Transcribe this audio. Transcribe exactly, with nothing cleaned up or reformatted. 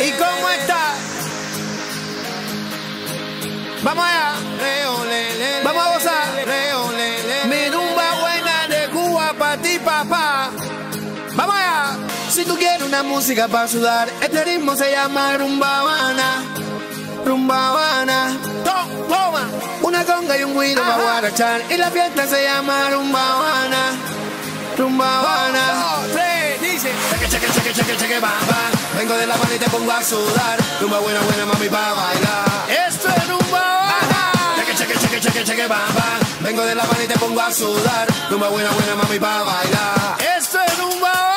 ¿Y cómo está? Vamos allá. Vamos a gozar. Mi rumba buena de Cuba para ti, papá. Vamos allá. Si tú quieres una música para sudar, este ritmo se llama rumba habana. Rumba habana. Toma. Una conga y un guido para guarachar. Y la fiesta se llama rumba habana. Rumba habana. Dos, tres, dice. Cheque, cheque, cheque, cheque, cheque, bam, bam. Vengo de La Habana y te pongo a sudar. Rumba buena, buena, mami, pa' bailar. Esto es rumba habana. Cheque, cheque, cheque, cheque, cheque, bam, bam. Vengo de La Habana y te pongo a sudar. Rumba buena, buena, mami, pa' bailar. Esto es rumba habana.